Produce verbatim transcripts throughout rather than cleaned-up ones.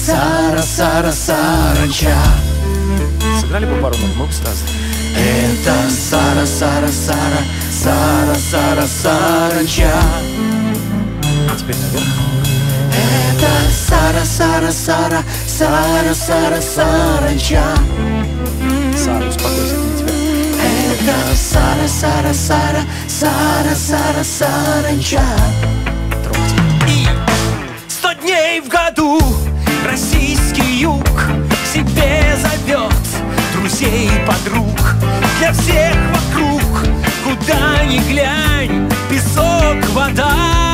Сара, Сара, Саранча. Сыграли бы пару нот, мы бы сразу. Это Сара, Сара, Сара, Сара, Сара, Саранча. А теперь наверх. Это Сара, Сара, Сара, Сара, Сара, Саранча. Сара, успокойся, не тебя. Это Сара, Сара, Сара, Сара, Сара, Саранча. И сто дней в году российский юг к себе зовет друзей и подруг. Для всех вокруг, куда ни глянь, песок, вода.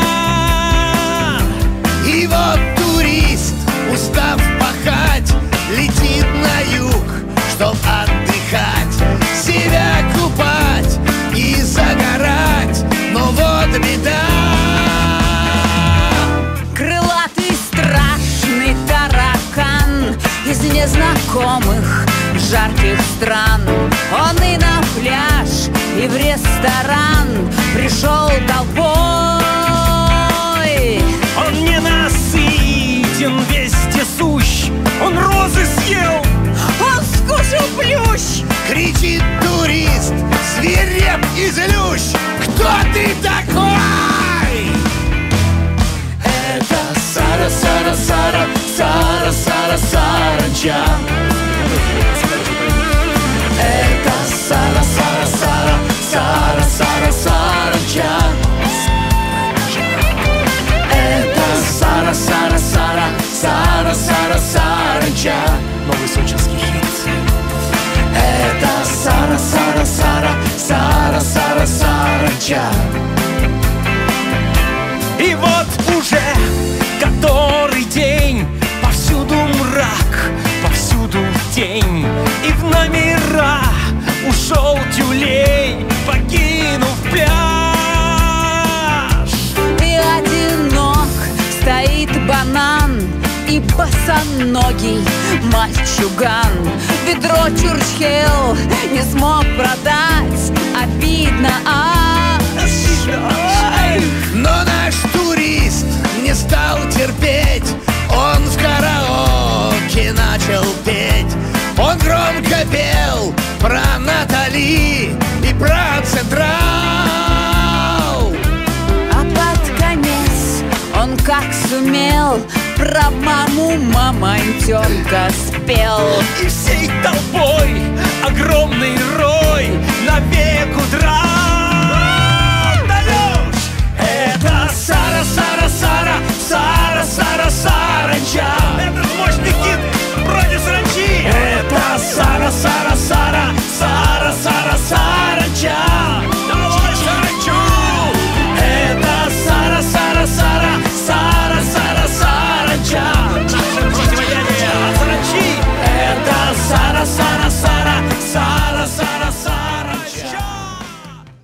И вот турист, устав пахать, летит на юг, чтоб отдыхать, себя купать и загорать. Но вот беда. Крылатый страшный таракан из незнакомых жарких стран. Он и на пляж, и в ресторан пришел толпой. Он ненасытен, вездесущ, он розы съел, он скушал плющ. Кричит турист, свиреп и злющ: кто ты такой? Это Сара, Сара, Сара, Сара, Сара, Саранча. Это Сара, Сара, Сара, Сара, Сара, Саранча. Это Сара, Сара, Сара, Сара, Сара, Саранча. Новый сочинский хит. Это Сара, Сара, Сара, Сара, Сара, Саранча. И вот уже который день повсюду мрак, повсюду тень. И в номера ушел тюлень, покинув пляж. И одинок стоит банан и босоногий мальчуган. Ведро Чурчхелл не смог продать, обидно аж. Но наш турист не стал терпеть, он в караоке начал петь. Он громко пел про Натали и про Централ. А под конец он как сумел про маму мамонтенка спел. И всей толпой огромный рой навек удрал. Это Сара, Сара, Сара, Сара.